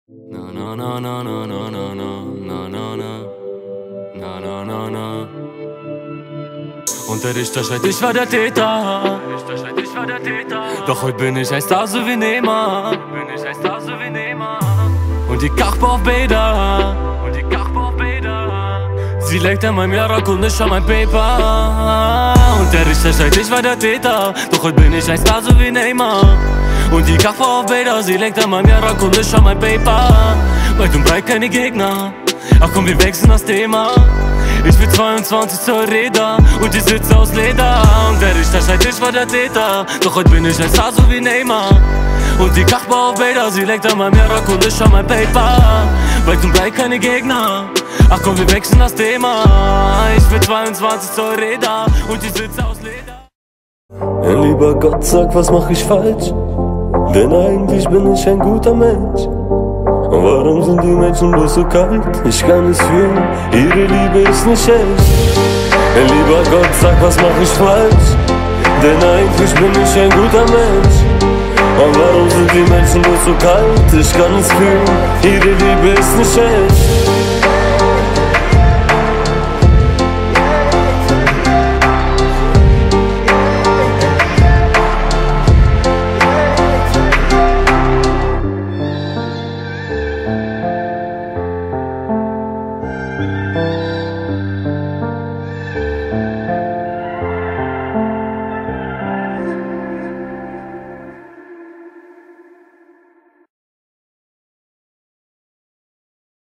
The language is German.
Na na na na na na na na na na na na na na. Und der Richter schreit, ich war der Täter. Doch heute bin ich ein Star, so wie Neymar. Und die Kachba auf Bäder. Sie legt an meinem Jarak und ich an mein Paper. Und der Richter schreit, ich war der Täter. Doch heute bin ich ein Star, so wie Neymar. Und die Kachba auf Bäder. Sie legt an meinem Jarak und ich an mein Paper. Weit und breit keine Gegner. Ach komm, wir wechseln das Thema. Ich bin 22 Zoll Räder und die Sitze aus Leder. Und der Richter schreit, ich war der Täter. Doch heute bin ich ein Star, so wie Neymar. Und die Kachba auf Bäder, sie legt an meinem Jarak und ich an mein Paper. Weit und breit keine Gegner. Ach komm, wir wechseln das Thema. Ich bin 22 Zoll Räder und die Sitze aus Leder. Ja, lieber Gott, sag, was mach ich falsch? Denn eigentlich bin ich ein guter Mensch. Und warum sind die Menschen bloß so kalt? Ich kann es fühlen, ihre Liebe ist nicht echt. Ja, lieber Gott, sag, was mach ich falsch? Denn eigentlich bin ich ein guter Mensch. Und warum sind die Menschen bloß so kalt? Ich kann es fühlen, ihre Liebe ist nicht echt.